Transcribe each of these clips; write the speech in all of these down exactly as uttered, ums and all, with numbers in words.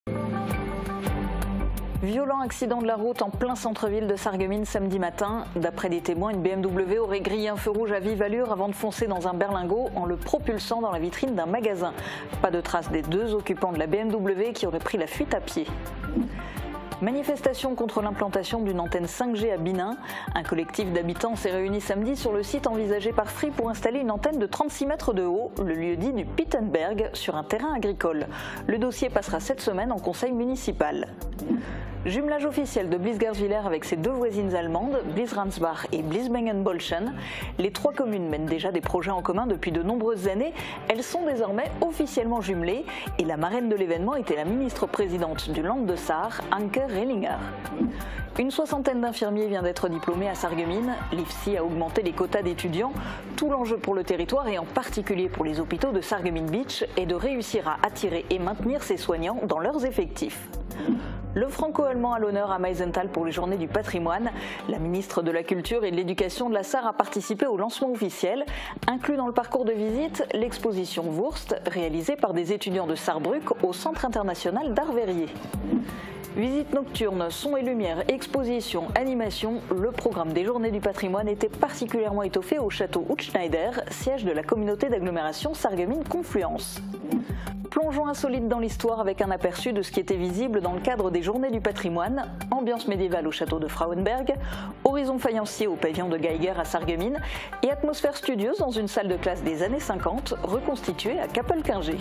Violent accident de la route en plein centre-ville de Sarreguemines samedi matin. D'après des témoins, une B M W aurait grillé un feu rouge à vive allure avant de foncer dans un berlingot en le propulsant dans la vitrine d'un magasin. Pas de trace des deux occupants de la B M W qui auraient pris la fuite à pied. Manifestation contre l'implantation d'une antenne cinq G à Binin. Un collectif d'habitants s'est réuni samedi sur le site envisagé par Free pour installer une antenne de trente-six mètres de haut, le lieu-dit du Pittenberg, sur un terrain agricole. Le dossier passera cette semaine en conseil municipal. Jumelage officiel de Blies-Garzwiller avec ses deux voisines allemandes, Blies-Ransbach et Blies-Mengen-Bolschen. Les trois communes mènent déjà des projets en commun depuis de nombreuses années. Elles sont désormais officiellement jumelées et la marraine de l'événement était la ministre-présidente du Land de Saar, Anke Rehlinger. Une soixantaine d'infirmiers vient d'être diplômés à Sarreguemines. L'I F S I a augmenté les quotas d'étudiants. Tout l'enjeu pour le territoire et en particulier pour les hôpitaux de Sarreguemines Beach est de réussir à attirer et maintenir ces soignants dans leurs effectifs. Le franco-allemand à l'honneur à Meisenthal pour les Journées du patrimoine. La ministre de la Culture et de l'Éducation de la Sarre a participé au lancement officiel. Inclus dans le parcours de visite, l'exposition Wurst, réalisée par des étudiants de Sarrebruck au Centre international d'art verrier. Visite nocturne, son et lumière, exposition, animation, le programme des Journées du patrimoine était particulièrement étoffé au château Hutschneider, siège de la communauté d'agglomération Sarreguemines Confluence. Plongeons insolite dans l'histoire avec un aperçu de ce qui était visible dans le cadre des Journées du patrimoine. Ambiance médiévale au château de Frauenberg, horizon faïencier au pavillon de Geiger à Sarreguemines et atmosphère studieuse dans une salle de classe des années cinquante reconstituée à Kapelkinger.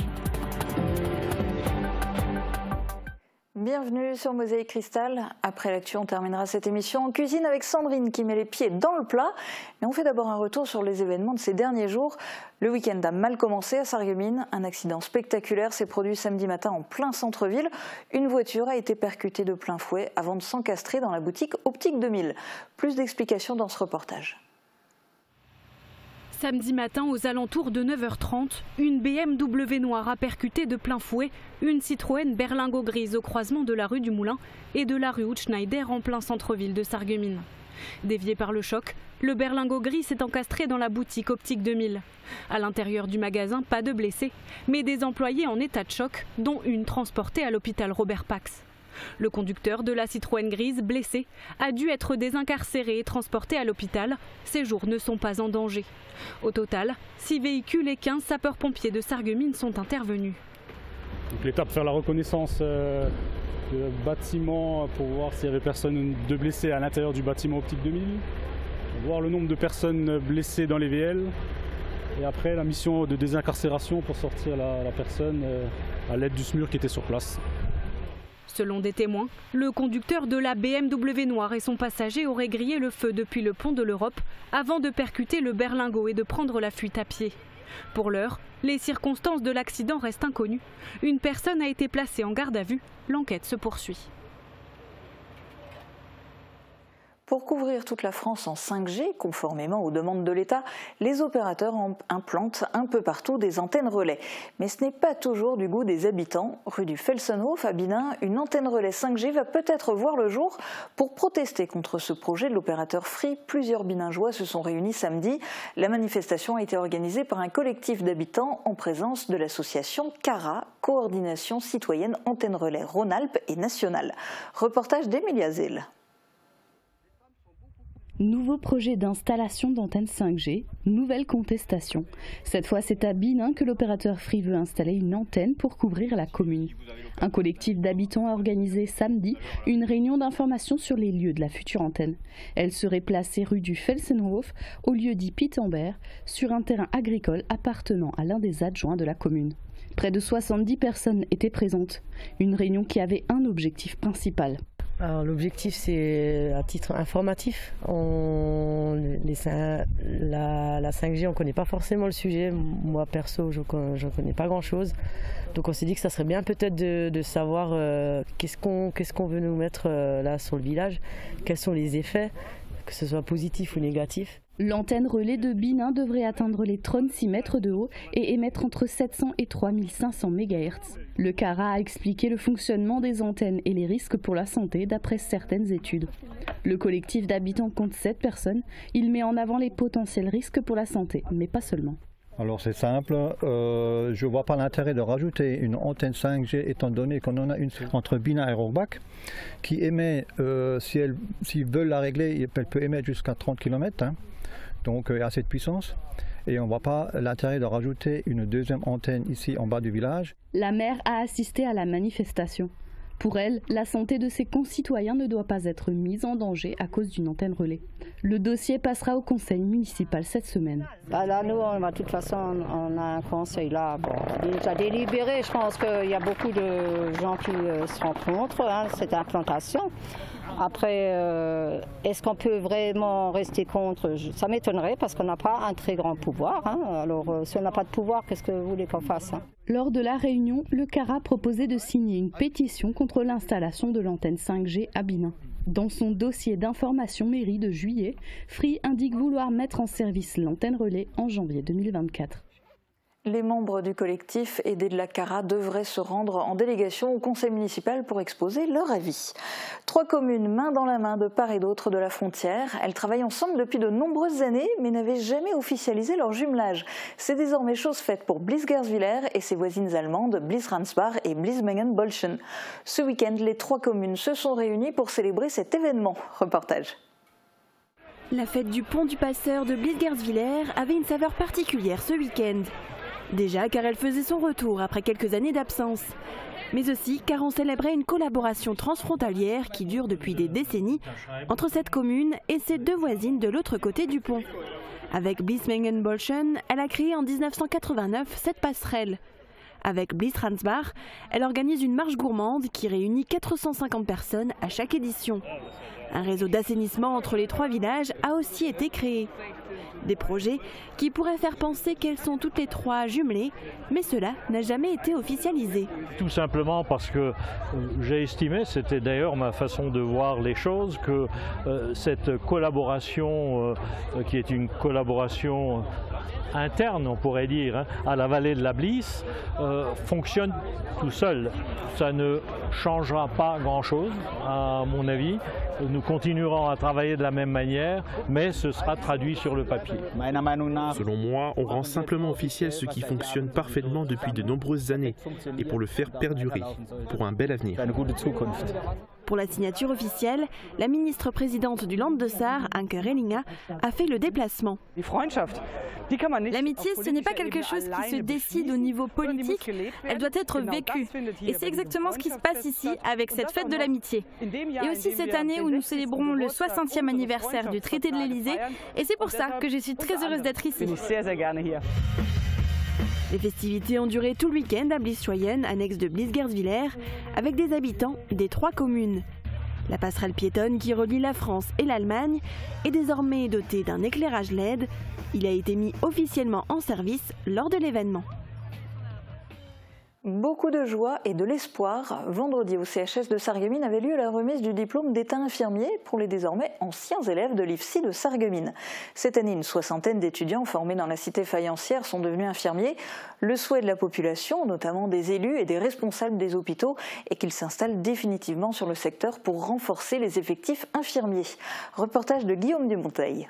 Bienvenue sur Mosaïque Cristal. Après l'actu, on terminera cette émission en cuisine avec Sandrine qui met les pieds dans le plat. Mais on fait d'abord un retour sur les événements de ces derniers jours. Le week-end a mal commencé à Sarreguemines. Un accident spectaculaire s'est produit samedi matin en plein centre-ville. Une voiture a été percutée de plein fouet avant de s'encastrer dans la boutique Optique deux mille. Plus d'explications dans ce reportage. Samedi matin, aux alentours de neuf heures trente, une B M W noire a percuté de plein fouet une Citroën berlingot grise au croisement de la rue du Moulin et de la rue Hutschneider en plein centre-ville de Sarreguemines. Dévié par le choc, le berlingot gris s'est encastré dans la boutique Optique deux mille. À l'intérieur du magasin, pas de blessés, mais des employés en état de choc, dont une transportée à l'hôpital Robert Pax. Le conducteur de la Citroën grise, blessé, a dû être désincarcéré et transporté à l'hôpital. Ses jours ne sont pas en danger. Au total, six véhicules et quinze sapeurs-pompiers de Sarreguemines sont intervenus. L'étape, faire la reconnaissance euh, du bâtiment pour voir s'il y avait personne de blessé à l'intérieur du bâtiment Optique deux mille, voir le nombre de personnes blessées dans les V L et après la mission de désincarcération pour sortir la, la personne euh, à l'aide du SMUR qui était sur place. Selon des témoins, le conducteur de la B M W noire et son passager auraient grillé le feu depuis le pont de l'Europe avant de percuter le berlingot et de prendre la fuite à pied. Pour l'heure, les circonstances de l'accident restent inconnues. Une personne a été placée en garde à vue. L'enquête se poursuit. Pour couvrir toute la France en cinq G, conformément aux demandes de l'État, les opérateurs implantent un peu partout des antennes relais. Mais ce n'est pas toujours du goût des habitants. Rue du Felsenhof à Binin, une antenne relais cinq G va peut-être voir le jour. Pour protester contre ce projet de l'opérateur Free, plusieurs Biningeois se sont réunis samedi. La manifestation a été organisée par un collectif d'habitants en présence de l'association CARA, Coordination citoyenne antenne relais Rhône-Alpes et nationale. Reportage d'Emilia Zell. Nouveau projet d'installation d'antenne cinq G, nouvelle contestation. Cette fois, c'est à Binin que l'opérateur Free veut installer une antenne pour couvrir la commune. Un collectif d'habitants a organisé samedi une réunion d'information sur les lieux de la future antenne. Elle serait placée rue du Felsenhof, au lieu dit Pittenberg, sur un terrain agricole appartenant à l'un des adjoints de la commune. Près de soixante-dix personnes étaient présentes. Une réunion qui avait un objectif principal. L'objectif, c'est à titre informatif. On, les, la, la cinq G, on ne connaît pas forcément le sujet. Moi, perso, je ne connais pas grand-chose. Donc on s'est dit que ça serait bien peut-être de, de savoir euh, qu'est-ce qu'on qu'est-ce qu'on veut nous mettre euh, là sur le village, quels sont les effets, que ce soit positif ou négatif. L'antenne relais de Binin devrait atteindre les trente-six mètres de haut et émettre entre sept cents et trois mille cinq cents mégahertz. Le CARA a expliqué le fonctionnement des antennes et les risques pour la santé d'après certaines études. Le collectif d'habitants compte sept personnes. Il met en avant les potentiels risques pour la santé, mais pas seulement. Alors c'est simple, euh, je ne vois pas l'intérêt de rajouter une antenne cinq G étant donné qu'on en a une entre Binnin et Rohrbach qui émet, euh, si elle, s'ils veulent la régler, elle peut émettre jusqu'à trente kilomètres, hein, donc il y a assez de puissance. Et on ne voit pas l'intérêt de rajouter une deuxième antenne ici en bas du village. La maire a assisté à la manifestation. Pour elle, la santé de ses concitoyens ne doit pas être mise en danger à cause d'une antenne relais. Le dossier passera au conseil municipal cette semaine. Bah là, nous, on, de toute façon, on a un conseil là, bon, déjà délibéré. Je pense qu'il y a beaucoup de gens qui euh, seront contre hein, cette implantation. Après, euh, est-ce qu'on peut vraiment rester contre? Ça m'étonnerait parce qu'on n'a pas un très grand pouvoir. Hein. Alors, euh, si on n'a pas de pouvoir, qu'est-ce que vous voulez qu'on fasse hein? Lors de la réunion, le CARA proposait de signer une pétition contre l'installation de l'antenne cinq G à Binnin. Dans son dossier d'information mairie de juillet, Free indique vouloir mettre en service l'antenne relais en janvier deux mille vingt-quatre. Les membres du collectif aidés de la CARA devraient se rendre en délégation au conseil municipal pour exposer leur avis. Trois communes main dans la main de part et d'autre de la frontière. Elles travaillent ensemble depuis de nombreuses années mais n'avaient jamais officialisé leur jumelage. C'est désormais chose faite pour Blies-Gerswiller et ses voisines allemandes Blies-Ransbach et Blies-Mengen-Bolschen. Ce week-end, les trois communes se sont réunies pour célébrer cet événement. Reportage. La fête du pont du passeur de Blies-Gerswiller avait une saveur particulière ce week-end. Déjà car elle faisait son retour après quelques années d'absence, mais aussi car on célébrait une collaboration transfrontalière qui dure depuis des décennies entre cette commune et ses deux voisines de l'autre côté du pont. Avec Blies-Mengen-Bolschen, elle a créé en mille neuf cent quatre-vingt-neuf cette passerelle. Avec Blies-Ransbach, elle organise une marche gourmande qui réunit quatre cent cinquante personnes à chaque édition. Un réseau d'assainissement entre les trois villages a aussi été créé. Des projets qui pourraient faire penser qu'elles sont toutes les trois jumelées, mais cela n'a jamais été officialisé. Tout simplement parce que j'ai estimé, c'était d'ailleurs ma façon de voir les choses, que euh, cette collaboration, euh, qui est une collaboration interne, on pourrait dire, hein, à la vallée de la Blies, euh, fonctionne tout seul. Ça ne changera pas grand-chose, à mon avis. Nous continuerons à travailler de la même manière, mais ce sera traduit sur le papier. Selon moi, on rend simplement officiel ce qui fonctionne parfaitement depuis de nombreuses années, et pour le faire perdurer, pour un bel avenir. Pour la signature officielle, la ministre-présidente du Land de Saar, Anke Rehlinger, a fait le déplacement. L'amitié, ce n'est pas quelque chose qui se décide au niveau politique, elle doit être vécue. Et c'est exactement ce qui se passe ici avec cette fête de l'amitié. Et aussi cette année où nous célébrons le soixantième anniversaire du traité de l'Elysée, et c'est pour ça que je suis très heureuse d'être ici. Les festivités ont duré tout le week-end à Blies-Schweyen, annexe de Blies-Gerswiller, avec des habitants des trois communes. La passerelle piétonne qui relie la France et l'Allemagne est désormais dotée d'un éclairage L E D. Il a été mis officiellement en service lors de l'événement. Beaucoup de joie et de l'espoir. Vendredi au C H S de Sarreguemines avait lieu la remise du diplôme d'état infirmier pour les désormais anciens élèves de l'I F S I de Sarreguemines. Cette année, une soixantaine d'étudiants formés dans la cité faïencière sont devenus infirmiers. Le souhait de la population, notamment des élus et des responsables des hôpitaux, est qu'ils s'installent définitivement sur le secteur pour renforcer les effectifs infirmiers. Reportage de Guillaume Dumonteil.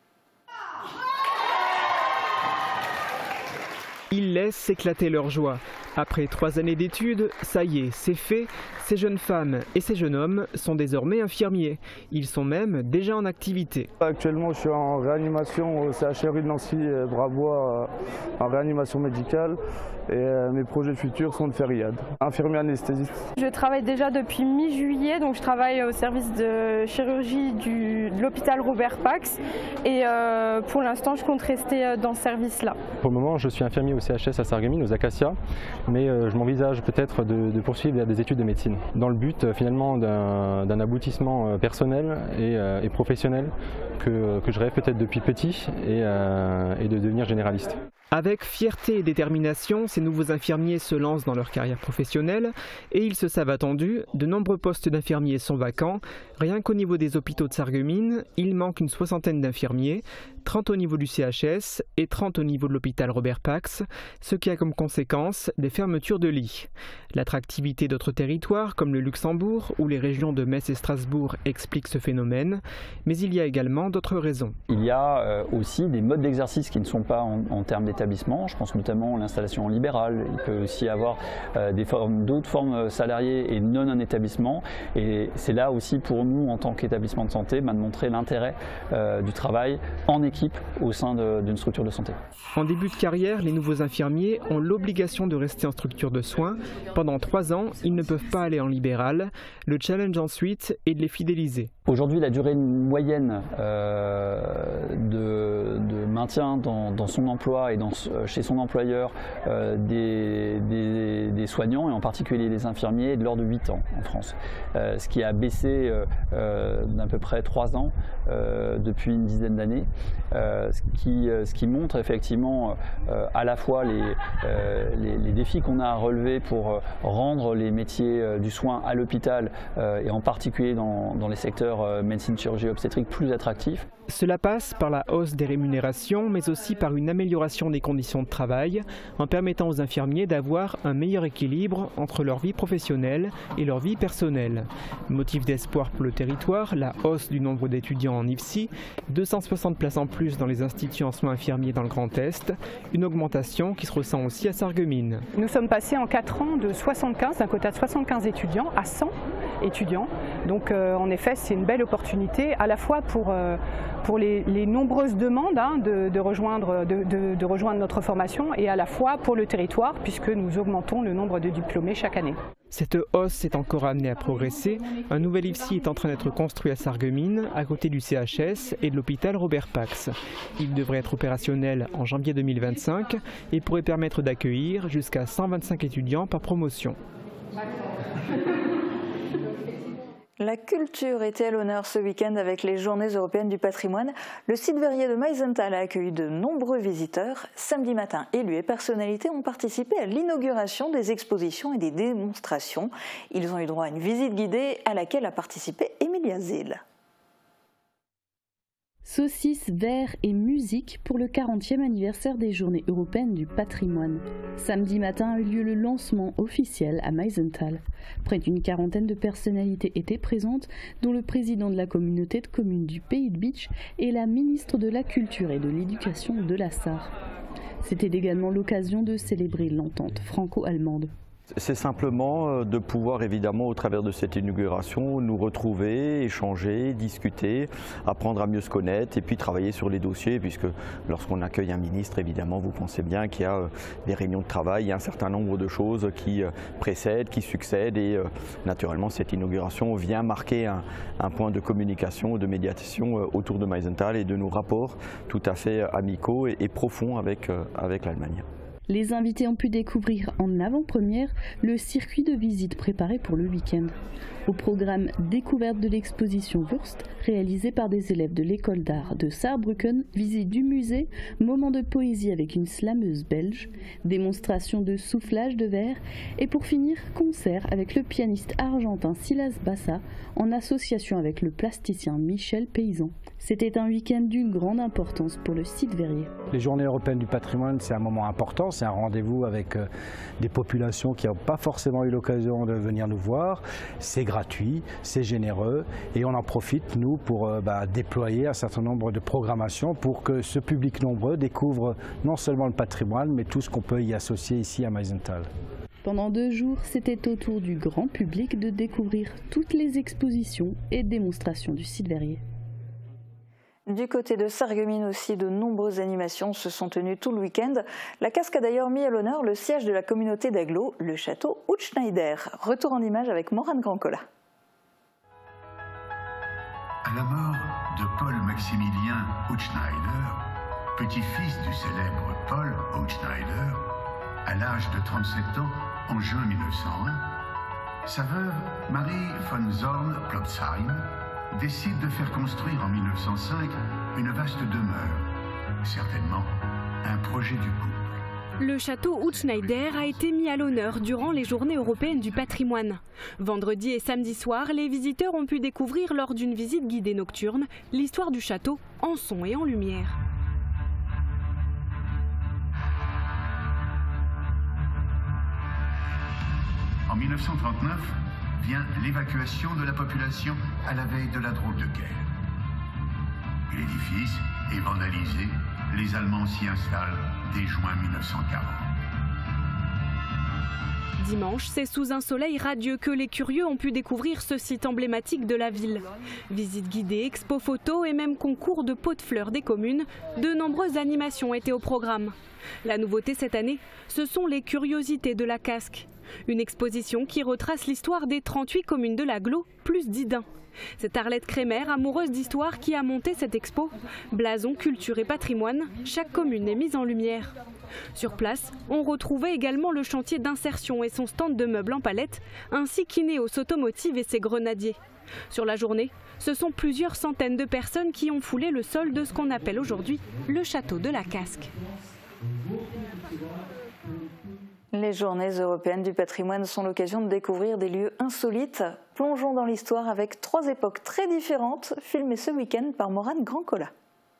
Ils laissent éclater leur joie. Après trois années d'études, ça y est, c'est fait. Ces jeunes femmes et ces jeunes hommes sont désormais infirmiers. Ils sont même déjà en activité. Actuellement, je suis en réanimation au C H R U de Nancy-Bravois, en réanimation médicale. Et mes projets futurs sont de faire I A D, infirmier anesthésiste. Je travaille déjà depuis mi-juillet, donc je travaille au service de chirurgie du, de l'hôpital Robert Pax. Et euh, pour l'instant, je compte rester dans ce service-là. Pour le moment, je suis infirmier au C H S à Sarreguemines, aux Acacias, mais euh, je m'envisage peut-être de, de poursuivre des études de médecine, dans le but euh, finalement d'un aboutissement personnel et, euh, et professionnel que, que je rêve peut-être depuis petit et, euh, et de devenir généraliste. Avec fierté et détermination, ces nouveaux infirmiers se lancent dans leur carrière professionnelle et ils se savent attendus. De nombreux postes d'infirmiers sont vacants. Rien qu'au niveau des hôpitaux de Sarreguemines, il manque une soixantaine d'infirmiers. trente au niveau du C H S et trente au niveau de l'hôpital Robert Pax, ce qui a comme conséquence des fermetures de lits. L'attractivité d'autres territoires comme le Luxembourg ou les régions de Metz et Strasbourg explique ce phénomène, mais il y a également d'autres raisons. Il y a euh, aussi des modes d'exercice qui ne sont pas en, en termes d'établissement. Je pense notamment à l'installation libérale. Il peut aussi y avoir euh, des formes, d'autres formes salariées et non en établissement. Et c'est là aussi pour nous, en tant qu'établissement de santé, bah, de montrer l'intérêt euh, du travail en équipe au sein d'une structure de santé. En début de carrière, les nouveaux infirmiers ont l'obligation de rester en structure de soins. Pendant trois ans, ils ne peuvent pas aller en libéral. Le challenge ensuite est de les fidéliser. Aujourd'hui, la durée moyenne euh, de, de maintien dans, dans son emploi et dans, chez son employeur euh, des, des, des soignants, et en particulier des infirmiers, est de l'ordre de huit ans en France. Euh, ce qui a baissé euh, d'à peu près trois ans euh, depuis une dizaine d'années. Euh, ce, qui, ce qui montre effectivement euh, à la fois les, euh, les, les défis qu'on a à relever pour rendre les métiers euh, du soin à l'hôpital euh, et en particulier dans, dans les secteurs euh, médecine, chirurgie, obstétrique plus attractifs. Cela passe par la hausse des rémunérations, mais aussi par une amélioration des conditions de travail, en permettant aux infirmiers d'avoir un meilleur équilibre entre leur vie professionnelle et leur vie personnelle. Motif d'espoir pour le territoire, la hausse du nombre d'étudiants en I F S I, deux cent soixante places en plus dans les instituts en soins infirmiers dans le Grand Est, une augmentation qui se ressent aussi à Sarreguemines. Nous sommes passés en quatre ans de soixante-quinze, d'un quota de soixante-quinze étudiants à cent étudiants. Donc euh, en effet, c'est une belle opportunité à la fois pour euh, pour les, les nombreuses demandes hein, de, de, rejoindre, de, de, de rejoindre notre formation et à la fois pour le territoire puisque nous augmentons le nombre de diplômés chaque année. Cette hausse est encore amenée à progresser. Un nouvel I F S I est en train d'être construit à Sarreguemines, à côté du C H S et de l'hôpital Robert Pax. Il devrait être opérationnel en janvier deux mille vingt-cinq et pourrait permettre d'accueillir jusqu'à cent vingt-cinq étudiants par promotion. La culture était à l'honneur ce week-end avec les Journées européennes du patrimoine. Le site verrier de Meisenthal a accueilli de nombreux visiteurs. Samedi matin, élus et personnalités ont participé à l'inauguration des expositions et des démonstrations. Ils ont eu droit à une visite guidée à laquelle a participé Emilia Zil. Saucisses, verre et musique pour le quarantième anniversaire des Journées européennes du patrimoine. Samedi matin a eu lieu le lancement officiel à Meisenthal. Près d'une quarantaine de personnalités étaient présentes, dont le président de la communauté de communes du Pays de Bitche et la ministre de la Culture et de l'Éducation de la Sarre. C'était également l'occasion de célébrer l'entente franco-allemande. C'est simplement de pouvoir évidemment au travers de cette inauguration nous retrouver, échanger, discuter, apprendre à mieux se connaître et puis travailler sur les dossiers puisque lorsqu'on accueille un ministre évidemment vous pensez bien qu'il y a des réunions de travail, il y a un certain nombre de choses qui précèdent, qui succèdent et naturellement cette inauguration vient marquer un, un point de communication, de médiation autour de Meisenthal et de nos rapports tout à fait amicaux et, et profonds avec, avec l'Allemagne. Les invités ont pu découvrir en avant-première le circuit de visite préparé pour le week-end. Au programme découverte de l'exposition Wurst, réalisée par des élèves de l'école d'art de Saarbrücken, visite du musée, moment de poésie avec une slameuse belge, démonstration de soufflage de verre et pour finir, concert avec le pianiste argentin Silas Bassa en association avec le plasticien Michel Paysan. C'était un week-end d'une grande importance pour le site verrier. Les Journées européennes du patrimoine, c'est un moment important, c'est un rendez-vous avec euh, des populations qui n'ont pas forcément eu l'occasion de venir nous voir. C'est gratuit, c'est généreux et on en profite, nous, pour euh, bah, déployer un certain nombre de programmations pour que ce public nombreux découvre non seulement le patrimoine, mais tout ce qu'on peut y associer ici à Meisenthal. Pendant deux jours, c'était au tour du grand public de découvrir toutes les expositions et démonstrations du site verrier. Du côté de Sarreguemines aussi, de nombreuses animations se sont tenues tout le week-end. La Casque a d'ailleurs mis à l'honneur le siège de la communauté d'Aglo, le château Hutschneider. Retour en images avec Morane Grandcola. À la mort de Paul Maximilien Hutschneider, petit-fils du célèbre Paul Hutschneider, à l'âge de trente-sept ans en juin mille neuf cent un, sa veuve Marie von Zorn-Plopsheim décide de faire construire en mille neuf cent cinq une vaste demeure, certainement un projet du couple. Le château Hutschneider a été mis à l'honneur durant les Journées européennes du patrimoine. Vendredi et samedi soir, les visiteurs ont pu découvrir lors d'une visite guidée nocturne l'histoire du château en son et en lumière. En mille neuf cent trente-neuf vient l'évacuation de la population à la veille de la drôle de guerre. L'édifice est vandalisé, les Allemands s'y installent dès juin mille neuf cent quarante. Dimanche, c'est sous un soleil radieux que les curieux ont pu découvrir ce site emblématique de la ville. Visites guidées, expos photos et même concours de pots de fleurs des communes, de nombreuses animations étaient au programme. La nouveauté cette année, ce sont les curiosités de la Casque. Une exposition qui retrace l'histoire des trente-huit communes de l'agglo, plus d'Idun. C'est Arlette Crémer, amoureuse d'histoire, qui a monté cette expo. Blason, culture et patrimoine, chaque commune est mise en lumière. Sur place, on retrouvait également le chantier d'insertion et son stand de meubles en palette, ainsi qu'Ineos Automotive et ses grenadiers. Sur la journée, ce sont plusieurs centaines de personnes qui ont foulé le sol de ce qu'on appelle aujourd'hui le château de la Casque. Les journées européennes du patrimoine sont l'occasion de découvrir des lieux insolites. Plongeons dans l'histoire avec trois époques très différentes, filmées ce week-end par Morane Grandcola.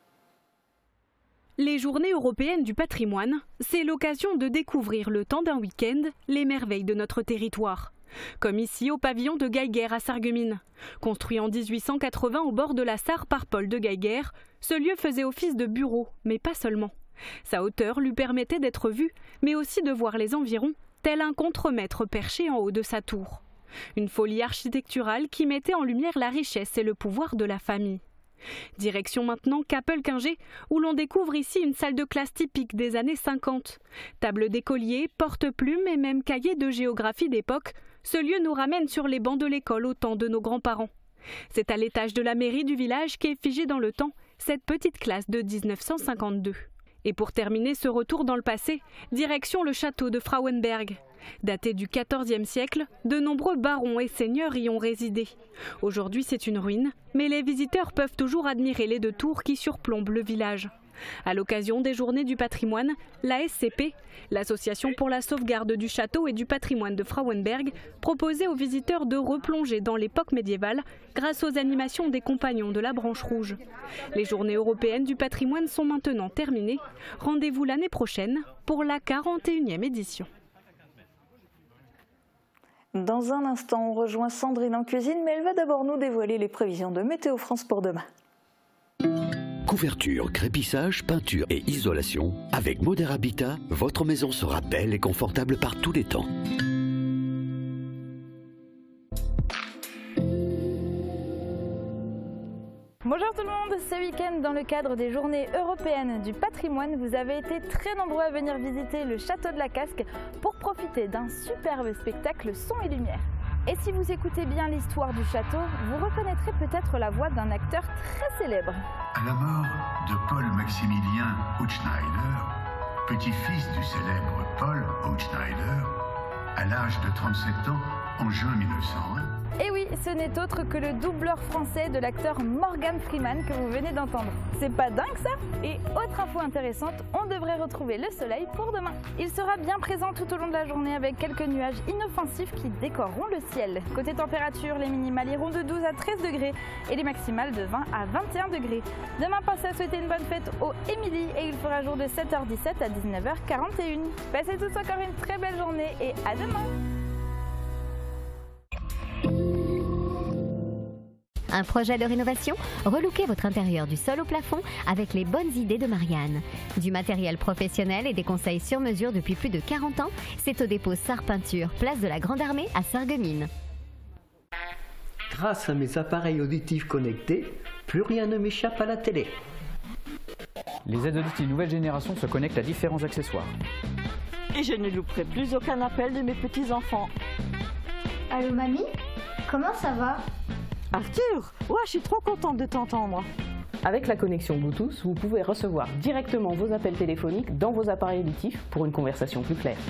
Les journées européennes du patrimoine, c'est l'occasion de découvrir le temps d'un week-end les merveilles de notre territoire. Comme ici au pavillon de Geiger à Sarreguemines. Construit en mille huit cent quatre-vingts au bord de la Sarre par Paul de Geiger, ce lieu faisait office de bureau, mais pas seulement. Sa hauteur lui permettait d'être vu, mais aussi de voir les environs, tel un contremaître perché en haut de sa tour. Une folie architecturale qui mettait en lumière la richesse et le pouvoir de la famille. Direction maintenant Capelquingé, où l'on découvre ici une salle de classe typique des années cinquante. Table d'écolier, porte-plumes et même cahiers de géographie d'époque, ce lieu nous ramène sur les bancs de l'école au temps de nos grands-parents. C'est à l'étage de la mairie du village qu'est figée dans le temps cette petite classe de mille neuf cent cinquante-deux. Et pour terminer ce retour dans le passé, direction le château de Frauenberg. Daté du quatorzième siècle, de nombreux barons et seigneurs y ont résidé. Aujourd'hui, c'est une ruine, mais les visiteurs peuvent toujours admirer les deux tours qui surplombent le village. À l'occasion des Journées du patrimoine, la S C P, l'Association pour la sauvegarde du château et du patrimoine de Frauenberg, proposait aux visiteurs de replonger dans l'époque médiévale grâce aux animations des compagnons de la branche rouge. Les Journées européennes du patrimoine sont maintenant terminées. Rendez-vous l'année prochaine pour la quarante et unième édition. Dans un instant, on rejoint Sandrine en cuisine, mais elle va d'abord nous dévoiler les prévisions de Météo France pour demain. Couverture, crépissage, peinture et isolation. Avec Modern Habitat, votre maison sera belle et confortable par tous les temps. Bonjour tout le monde, ce week-end dans le cadre des Journées européennes du patrimoine, vous avez été très nombreux à venir visiter le château de la Casque pour profiter d'un superbe spectacle son et lumière. Et si vous écoutez bien l'histoire du château, vous reconnaîtrez peut-être la voix d'un acteur très célèbre. À la mort de Paul Maximilien Hutschneider, petit-fils du célèbre Paul Hutschneider, à l'âge de trente-sept ans en juin mille neuf cent un, Et oui, ce n'est autre que le doubleur français de l'acteur Morgan Freeman que vous venez d'entendre. C'est pas dingue ça? Et autre info intéressante, on devrait retrouver le soleil pour demain. Il sera bien présent tout au long de la journée avec quelques nuages inoffensifs qui décoreront le ciel. Côté température, les minimales iront de douze à treize degrés et les maximales de vingt à vingt et un degrés. Demain, passez à souhaiter une bonne fête au Émilie et il fera jour de sept heures dix-sept à dix-neuf heures quarante et un. Passez tous encore une très belle journée et à demain. Un projet de rénovation? Relooquez votre intérieur du sol au plafond avec les bonnes idées de Marianne. Du matériel professionnel et des conseils sur mesure depuis plus de quarante ans, c'est au dépôt Sarre Peinture, place de la Grande Armée à Sarreguemines. Grâce à mes appareils auditifs connectés, plus rien ne m'échappe à la télé. Les aides auditives nouvelle génération se connectent à différents accessoires. Et je ne louperai plus aucun appel de mes petits-enfants. Allô mamie? Comment ça va? Arthur, ouais, je suis trop contente de t'entendre. Avec la connexion Bluetooth, vous pouvez recevoir directement vos appels téléphoniques dans vos appareils auditifs pour une conversation plus claire.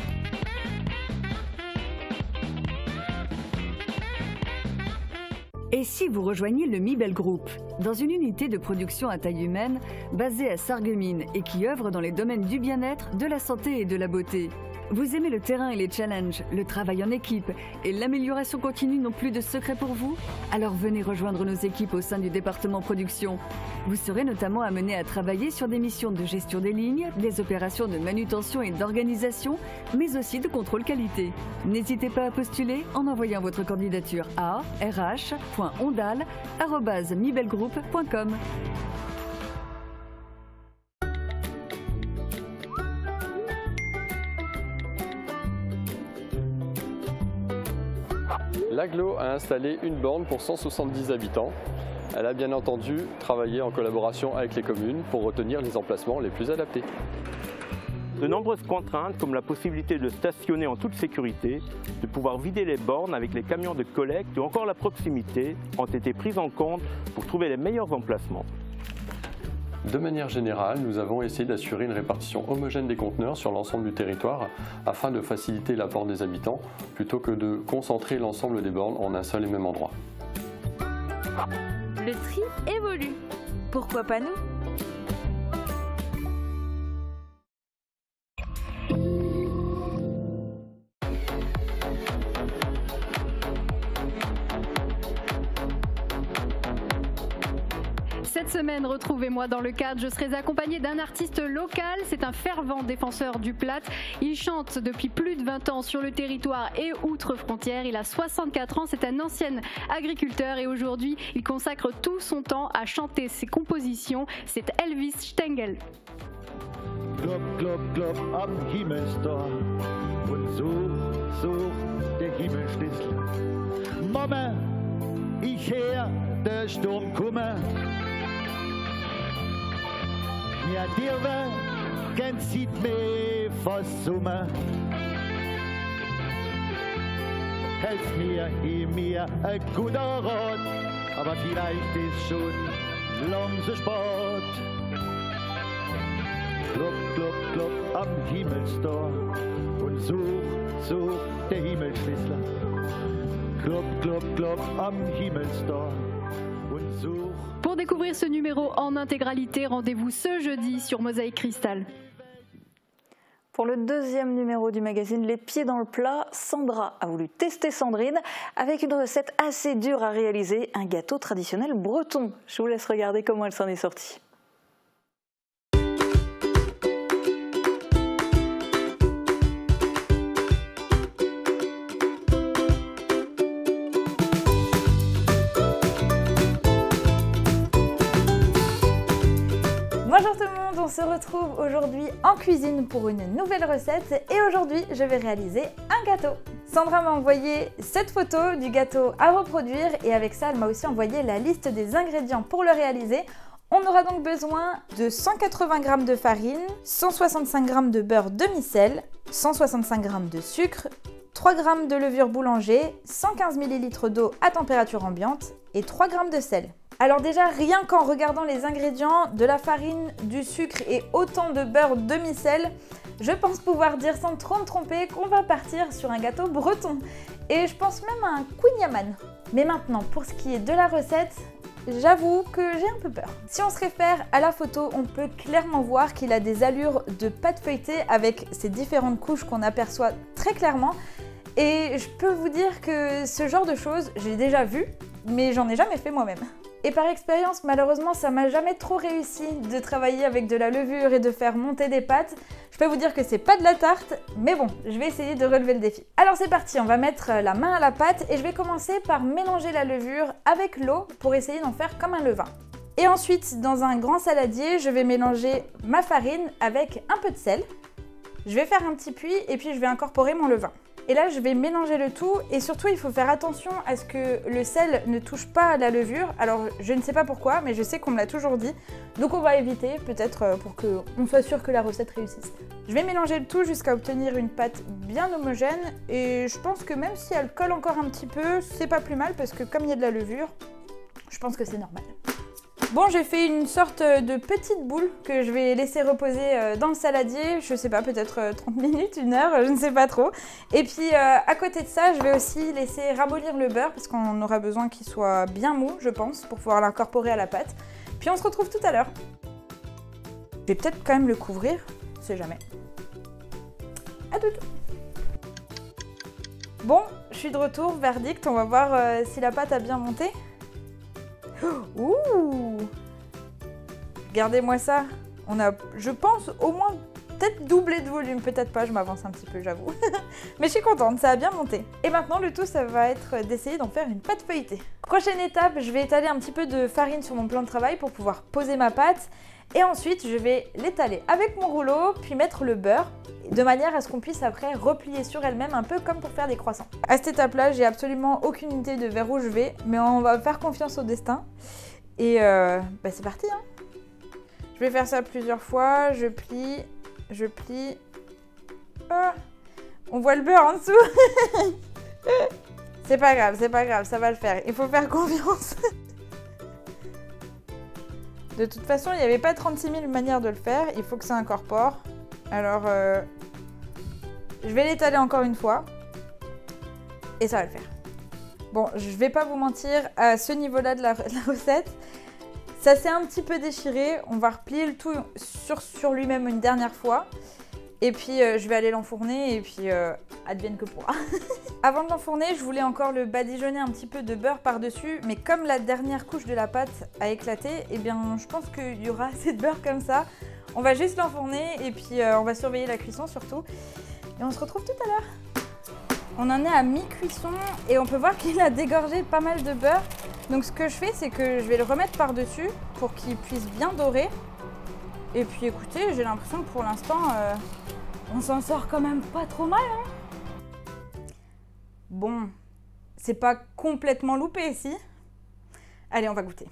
Et si vous rejoignez le Mibel Group, dans une unité de production à taille humaine basée à Sarreguemines et qui œuvre dans les domaines du bien-être, de la santé et de la beauté? Vous aimez le terrain et les challenges, le travail en équipe et l'amélioration continue n'ont plus de secret pour vous? Alors venez rejoindre nos équipes au sein du département production. Vous serez notamment amené à travailler sur des missions de gestion des lignes, des opérations de manutention et d'organisation, mais aussi de contrôle qualité. N'hésitez pas à postuler en envoyant votre candidature à r h point ondal arobase mibelgroup point com. L'Agglo a installé une borne pour cent soixante-dix habitants. Elle a bien entendu travaillé en collaboration avec les communes pour retenir les emplacements les plus adaptés. De nombreuses contraintes comme la possibilité de stationner en toute sécurité, de pouvoir vider les bornes avec les camions de collecte ou encore la proximité ont été prises en compte pour trouver les meilleurs emplacements. De manière générale, nous avons essayé d'assurer une répartition homogène des conteneurs sur l'ensemble du territoire afin de faciliter l'apport des habitants plutôt que de concentrer l'ensemble des bornes en un seul et même endroit. Le tri évolue. Pourquoi pas nous ? Cette semaine, retrouvez-moi dans le cadre. Je serai accompagnée d'un artiste local. C'est un fervent défenseur du Platte. Il chante depuis plus de vingt ans sur le territoire et outre-frontière. Il a soixante-quatre ans. C'est un ancien agriculteur et aujourd'hui, il consacre tout son temps à chanter ses compositions. C'est Elvis Stengel. Klop, klop, klop am Himmelstor und such, such der Himmelschlüssel. Mama, ich her der Sturm kummer. Ja, dirwe, kein sieht me vor Sommer. Helf mir, gib mir ein guter Rat, aber vielleicht ist schon lang so spät. Klop, klop, klop am Himmelstor und such, such der Himmelschlüssel. Klop, klop, klop am Himmelstor und such. Pour découvrir ce numéro en intégralité, rendez-vous ce jeudi sur Mosaïque Cristal. Pour le deuxième numéro du magazine Les Pieds dans le plat, Sandra a voulu tester Sandrine avec une recette assez dure à réaliser, un gâteau traditionnel breton. Je vous laisse regarder comment elle s'en est sortie. Bonjour tout le monde, on se retrouve aujourd'hui en cuisine pour une nouvelle recette et aujourd'hui je vais réaliser un gâteau. Sandra m'a envoyé cette photo du gâteau à reproduire et avec ça elle m'a aussi envoyé la liste des ingrédients pour le réaliser. On aura donc besoin de cent quatre-vingts grammes de farine, cent soixante-cinq grammes de beurre demi-sel, cent soixante-cinq grammes de sucre, trois grammes de levure boulanger, cent quinze millilitres d'eau à température ambiante et trois grammes de sel. Alors déjà, rien qu'en regardant les ingrédients, de la farine, du sucre et autant de beurre demi-sel, je pense pouvoir dire sans trop me tromper qu'on va partir sur un gâteau breton. Et je pense même à un kouign-amann. Mais maintenant, pour ce qui est de la recette, j'avoue que j'ai un peu peur. Si on se réfère à la photo, on peut clairement voir qu'il a des allures de pâte feuilletée avec ces différentes couches qu'on aperçoit très clairement. Et je peux vous dire que ce genre de choses, j'ai déjà vu, mais j'en ai jamais fait moi-même. Et par expérience, malheureusement, ça m'a jamais trop réussi de travailler avec de la levure et de faire monter des pâtes. Je peux vous dire que c'est pas de la tarte, mais bon, je vais essayer de relever le défi. Alors c'est parti, on va mettre la main à la pâte et je vais commencer par mélanger la levure avec l'eau pour essayer d'en faire comme un levain. Et ensuite, dans un grand saladier, je vais mélanger ma farine avec un peu de sel. Je vais faire un petit puits et puis je vais incorporer mon levain. Et là, je vais mélanger le tout et surtout, il faut faire attention à ce que le sel ne touche pas à la levure. Alors, je ne sais pas pourquoi, mais je sais qu'on me l'a toujours dit. Donc, on va éviter, peut-être pour qu'on soit sûr que la recette réussisse. Je vais mélanger le tout jusqu'à obtenir une pâte bien homogène. Et je pense que même si elle colle encore un petit peu, c'est pas plus mal parce que comme il y a de la levure, je pense que c'est normal. Bon, j'ai fait une sorte de petite boule que je vais laisser reposer dans le saladier, je sais pas, peut-être trente minutes, une heure, je ne sais pas trop. Et puis euh, à côté de ça, je vais aussi laisser ramollir le beurre parce qu'on aura besoin qu'il soit bien mou, je pense, pour pouvoir l'incorporer à la pâte. Puis on se retrouve tout à l'heure. Je vais peut-être quand même le couvrir, on sait jamais. À tout de suite. Bon, je suis de retour, verdict, on va voir euh, si la pâte a bien monté. Ouh! Regardez-moi ça. On a, je pense, au moins peut-être doublé de volume. Peut-être pas, je m'avance un petit peu, j'avoue. Mais je suis contente, ça a bien monté. Et maintenant, le tout, ça va être d'essayer d'en faire une pâte feuilletée. Prochaine étape, je vais étaler un petit peu de farine sur mon plan de travail pour pouvoir poser ma pâte. Et ensuite, je vais l'étaler avec mon rouleau, puis mettre le beurre, de manière à ce qu'on puisse après replier sur elle-même, un peu comme pour faire des croissants. À cette étape-là, j'ai absolument aucune idée de vers où je vais, mais on va faire confiance au destin. Et euh, bah c'est parti, hein. Je vais faire ça plusieurs fois, je plie, je plie. Oh, on voit le beurre en dessous. C'est pas grave, c'est pas grave, ça va le faire. Il faut faire confiance. De toute façon, il n'y avait pas trente-six mille manières de le faire, il faut que ça incorpore. Alors, euh, je vais l'étaler encore une fois, et ça va le faire. Bon, je vais pas vous mentir, à ce niveau-là de, de la recette, ça s'est un petit peu déchiré. On va replier le tout sur, sur lui-même une dernière fois. Et puis, euh, je vais aller l'enfourner et puis euh, advienne que pourra. Avant de l'enfourner, je voulais encore le badigeonner un petit peu de beurre par-dessus. Mais comme la dernière couche de la pâte a éclaté, eh bien, je pense qu'il y aura assez de beurre comme ça. On va juste l'enfourner et puis euh, on va surveiller la cuisson surtout. Et on se retrouve tout à l'heure. On en est à mi-cuisson et on peut voir qu'il a dégorgé pas mal de beurre. Donc ce que je fais, c'est que je vais le remettre par-dessus pour qu'il puisse bien dorer. Et puis écoutez, j'ai l'impression que pour l'instant, euh, on s'en sort quand même pas trop mal. Hein. Bon, c'est pas complètement loupé, si. Allez, on va goûter.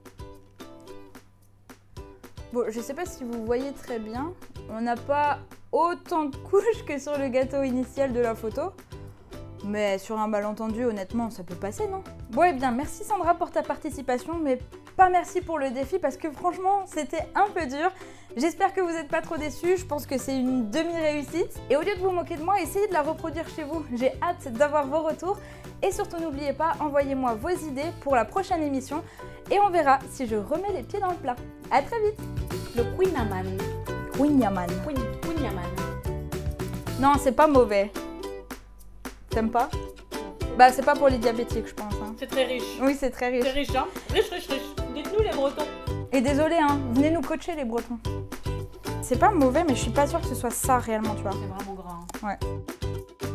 Bon, je sais pas si vous voyez très bien, on n'a pas autant de couches que sur le gâteau initial de la photo. Mais sur un malentendu, honnêtement, ça peut passer, non? Bon, eh bien, merci Sandra pour ta participation, mais pas merci pour le défi parce que franchement, c'était un peu dur. J'espère que vous n'êtes pas trop déçus, je pense que c'est une demi-réussite. Et au lieu de vous moquer de moi, essayez de la reproduire chez vous. J'ai hâte d'avoir vos retours. Et surtout, n'oubliez pas, envoyez-moi vos idées pour la prochaine émission. Et on verra si je remets les pieds dans le plat. À très vite. Le quinaman. Quinaman. Quinaman. Non, c'est pas mauvais. T'aimes pas? Bah c'est pas pour les diabétiques je pense. Hein. C'est très riche. Oui c'est très riche. C'est riche hein. Riche, riche, riche. Dites-nous les Bretons. Et désolé hein, venez nous coacher les Bretons. C'est pas mauvais mais je suis pas sûre que ce soit ça réellement tu vois. C'est vraiment gras. Hein. Ouais.